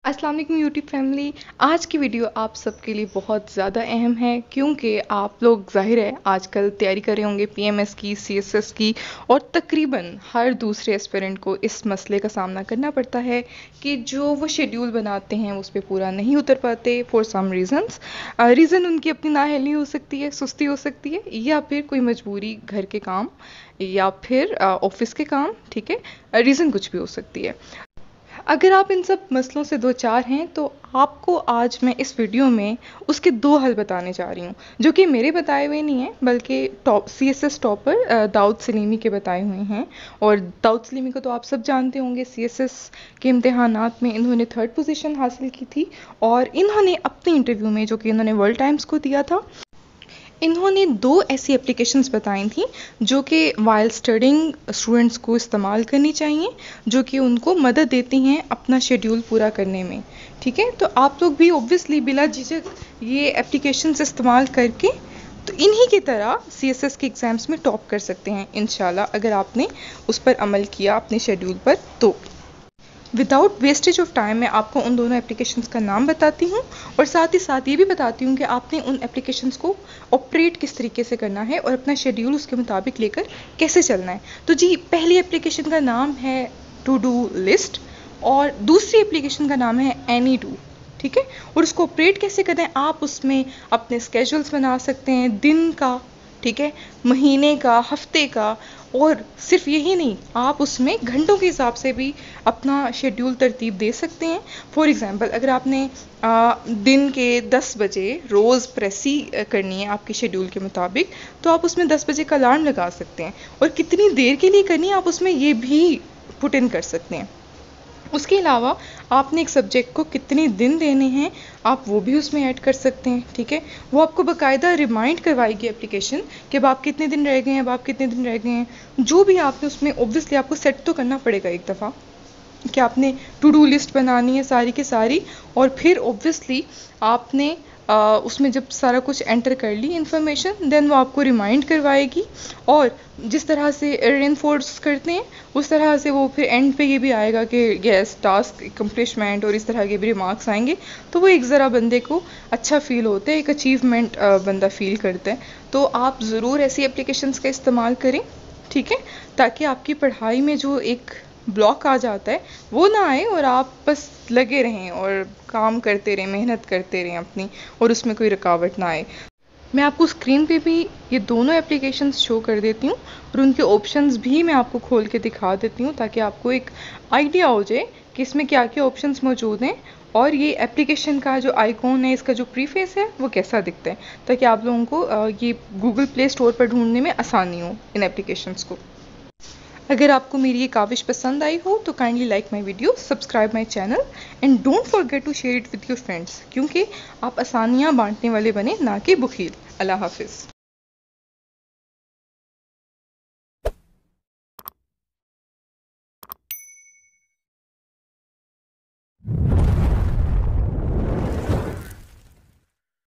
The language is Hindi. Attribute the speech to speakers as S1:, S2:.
S1: अस्सलाम वालेकुम यूट्यूब फैमिली। आज की वीडियो आप सबके लिए बहुत ज़्यादा अहम है क्योंकि आप लोग ज़ाहिर है आजकल तैयारी कर रहे होंगे पीएमएस की, सीएसएस की, और तकरीबन हर दूसरे एस्पिरेंट को इस मसले का सामना करना पड़ता है कि जो वो शेड्यूल बनाते हैं उस पर पूरा नहीं उतर पाते फॉर सम रीज़न्स। रीज़न उनकी अपनी नाअहली हो सकती है, सुस्ती हो सकती है, या फिर कोई मजबूरी, घर के काम, या फिर ऑफिस के काम। ठीक है, रीज़न कुछ भी हो सकती है। अगर आप इन सब मसलों से दो चार हैं तो आपको आज मैं इस वीडियो में उसके दो हल बताने जा रही हूँ, जो कि मेरे बताए हुए नहीं हैं बल्कि सीएसएस टॉपर दाऊद सलीमी के बताए हुए हैं। और दाऊद सलीमी को तो आप सब जानते होंगे, सीएसएस के इम्तिहानात में इन्होंने 3rd पोजीशन हासिल की थी। और इन्होंने अपने इंटरव्यू में, जो कि इन्होंने वर्ल्ड टाइम्स को दिया था, इन्होंने 2 ऐसी एप्लीकेशंस बताई थी जो कि वाइल स्टडिंग स्टूडेंट्स को इस्तेमाल करनी चाहिए, जो कि उनको मदद देती हैं अपना शेड्यूल पूरा करने में। ठीक है, तो आप लोग भी ऑब्वियसली बिला झिझक ये एप्लीकेशंस इस्तेमाल करके तो इन्हीं की तरह सीएसएस के एग्ज़ाम्स में टॉप कर सकते हैं इंशाल्लाह, अगर आपने उस पर अमल किया अपने शेड्यूल पर। तो विदाउट वेस्टेज ऑफ टाइम मैं आपको उन दोनों एप्लीकेशंस का नाम बताती हूँ और साथ ही साथ ये भी बताती हूँ कि आपने उन एप्लीकेशंस को ऑपरेट किस तरीके से करना है और अपना शेड्यूल उसके मुताबिक लेकर कैसे चलना है। तो जी, पहली एप्लीकेशन का नाम है टू डू लिस्ट और दूसरी एप्लीकेशन का नाम है एनी डू। ठीक है, और उसको ऑपरेट कैसे करना है, आप उसमें अपने स्केड्यूल्स बना सकते हैं, दिन का, ठीक है, महीने का, हफ्ते का, और सिर्फ यही नहीं, आप उसमें घंटों के हिसाब से भी अपना शेड्यूल तरतीब दे सकते हैं। फॉर एग्ज़ाम्पल, अगर आपने दिन के 10 बजे रोज़ प्रेसी करनी है आपके शेड्यूल के मुताबिक, तो आप उसमें 10 बजे का अलार्म लगा सकते हैं, और कितनी देर के लिए करनी है आप उसमें ये भी पुट इन कर सकते हैं। उसके अलावा आपने एक सब्जेक्ट को कितने दिन देने हैं आप वो भी उसमें ऐड कर सकते हैं। ठीक है, वो आपको बाकायदा रिमाइंड करवाएगी एप्लीकेशन कि अब आप कितने दिन रह गए हैं, अब आप कितने दिन रह गए हैं। जो भी आपने उसमें ऑब्वियसली आपको सेट तो करना पड़ेगा एक दफ़ा कि आपने टू डू लिस्ट बनानी है सारी की सारी, और फिर ऑब्वियसली आपने उसमें जब सारा कुछ एंटर कर ली इन्फॉर्मेशन, देन वो आपको रिमाइंड करवाएगी, और जिस तरह से रेनफोर्स करते हैं उस तरह से वो फिर एंड पे ये भी आएगा कि यस टास्क कंप्लीशमेंट, और इस तरह के भी रिमार्क्स आएंगे। तो वो एक ज़रा बंदे को अच्छा फील होता है, एक अचीवमेंट बंदा फील करता है। तो आप ज़रूर ऐसी एप्लीकेशंस का इस्तेमाल करें, ठीक है, ताकि आपकी पढ़ाई में जो एक ब्लॉक आ जाता है वो ना आए और आप बस लगे रहें और काम करते रहें, मेहनत करते रहें अपनी, और उसमें कोई रुकावट ना आए। मैं आपको स्क्रीन पे भी ये दोनों एप्लीकेशंस शो कर देती हूँ और उनके ऑप्शंस भी मैं आपको खोल के दिखा देती हूँ, ताकि आपको एक आइडिया हो जाए कि इसमें क्या क्या ऑप्शंस मौजूद हैं और ये एप्लीकेशन का जो आइकॉन है, इसका जो प्रीफेस है वो कैसा दिखता है, ताकि आप लोगों को ये गूगल प्ले स्टोर पर ढूंढने में आसानी हो इन एप्लीकेशंस को। अगर आपको मेरी ये काविश पसंद आई हो तो kindly like my video, subscribe my channel, and don't forget to share it with your friends, क्योंकि आप आसानियाँ बांटने वाले बने, ना कि बुखील। अल्लाह हाफिज़।